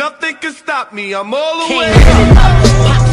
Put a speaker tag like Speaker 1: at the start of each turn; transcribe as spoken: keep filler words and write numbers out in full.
Speaker 1: Nothing can stop me, I'm all the
Speaker 2: King
Speaker 1: way
Speaker 2: of
Speaker 1: up.
Speaker 2: it. Pop